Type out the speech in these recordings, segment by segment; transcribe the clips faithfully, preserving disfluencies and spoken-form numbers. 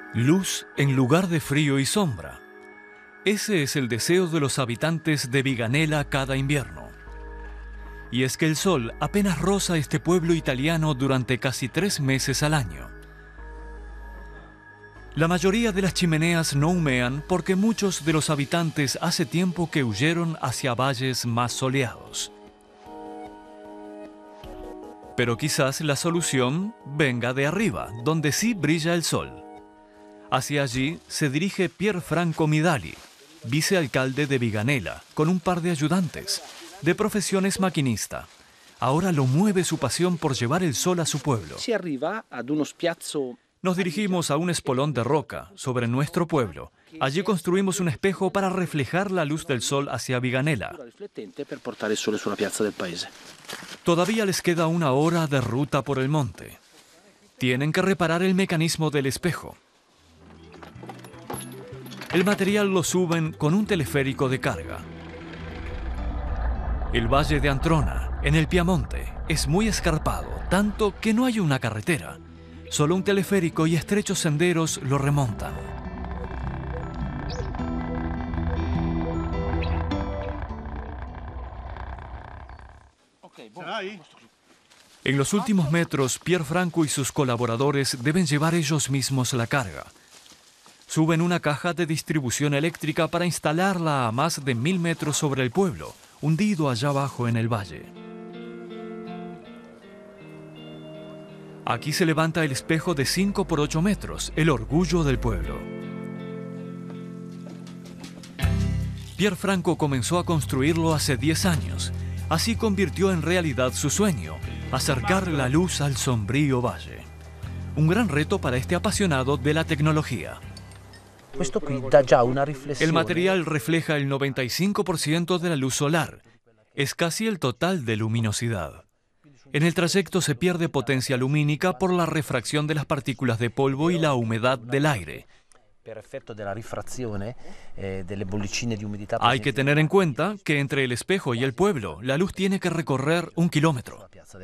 Luz en lugar de frío y sombra. Ese es el deseo de los habitantes de Viganella cada invierno. Y es que el sol apenas roza este pueblo italiano durante casi tres meses al año. La mayoría de las chimeneas no humean porque muchos de los habitantes hace tiempo que huyeron hacia valles más soleados. Pero quizás la solución venga de arriba, donde sí brilla el sol. Hacia allí se dirige Pierfranco Midali, vicealcalde de Viganella, con un par de ayudantes. De profesión es maquinista. Ahora lo mueve su pasión por llevar el sol a su pueblo. Si arriva ad uno spiazzo. Nos dirigimos a un espolón de roca sobre nuestro pueblo. Allí construimos un espejo para reflejar la luz del sol hacia Viganella. Todavía les queda una hora de ruta por el monte. Tienen que reparar el mecanismo del espejo. El material lo suben con un teleférico de carga. El valle de Antrona, en el Piamonte, es muy escarpado, tanto que no hay una carretera. Solo un teleférico y estrechos senderos lo remontan. En los últimos metros, Pierfranco y sus colaboradores deben llevar ellos mismos la carga. Suben una caja de distribución eléctrica para instalarla a más de mil metros sobre el pueblo, hundido allá abajo en el valle. Aquí se levanta el espejo de cinco por ocho metros, el orgullo del pueblo. Pierfranco comenzó a construirlo hace diez años. Así convirtió en realidad su sueño, acercar la luz al sombrío valle. Un gran reto para este apasionado de la tecnología. El material refleja el noventa y cinco por ciento de la luz solar. Es casi el total de luminosidad. En el trayecto se pierde potencia lumínica por la refracción de las partículas de polvo y la humedad del aire. Hay que tener en cuenta que entre el espejo y el pueblo, la luz tiene que recorrer un kilómetro.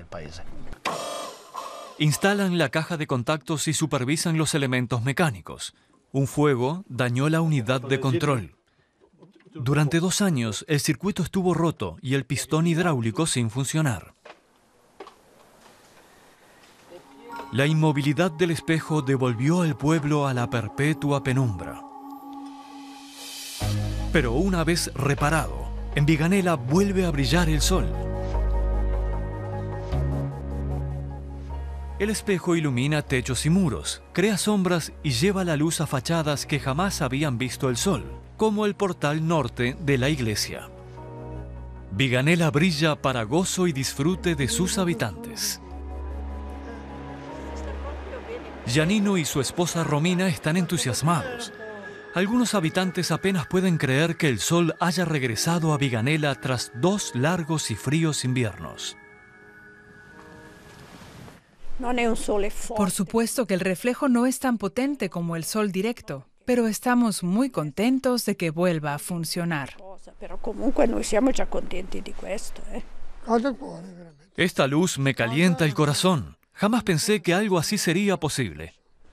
Instalan la caja de contactos y supervisan los elementos mecánicos. Un fuego dañó la unidad de control. Durante dos años, el circuito estuvo roto y el pistón hidráulico sin funcionar. La inmovilidad del espejo devolvió al pueblo a la perpetua penumbra. Pero una vez reparado, en Viganella vuelve a brillar el sol. El espejo ilumina techos y muros, crea sombras y lleva la luz a fachadas que jamás habían visto el sol, como el portal norte de la iglesia. Viganella brilla para gozo y disfrute de sus habitantes. Giannino y su esposa Romina están entusiasmados. Algunos habitantes apenas pueden creer que el sol haya regresado a Viganella tras dos largos y fríos inviernos. Por supuesto que el reflejo no es tan potente como el sol directo, pero estamos muy contentos de que vuelva a funcionar. Esta luz me calienta el corazón. Jamás pensé que algo así sería posible.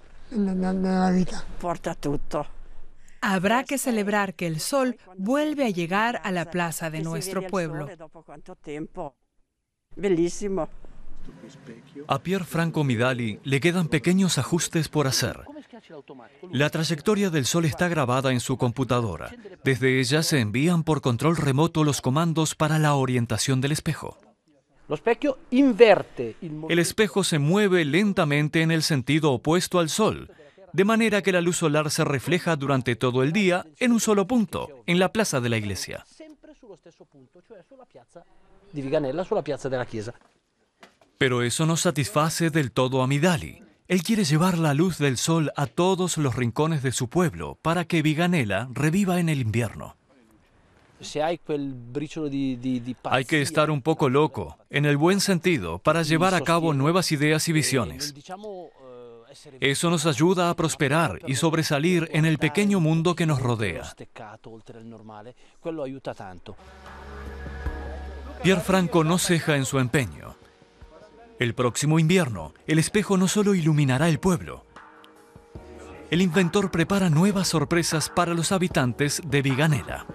Habrá que celebrar que el sol vuelve a llegar a la plaza de nuestro pueblo. A Pierfranco Midali le quedan pequeños ajustes por hacer. La trayectoria del sol está grabada en su computadora. Desde ella se envían por control remoto los comandos para la orientación del espejo. El espejo se mueve lentamente en el sentido opuesto al sol, de manera que la luz solar se refleja durante todo el día en un solo punto, en la plaza de la iglesia. Pero eso no satisface del todo a Midali. Él quiere llevar la luz del sol a todos los rincones de su pueblo para que Viganella reviva en el invierno. Hay que estar un poco loco, en el buen sentido, para llevar a cabo nuevas ideas y visiones. Eso nos ayuda a prosperar y sobresalir en el pequeño mundo que nos rodea. Pierfranco no ceja en su empeño. El próximo invierno, el espejo no solo iluminará el pueblo. el inventor prepara nuevas sorpresas para los habitantes de Viganela.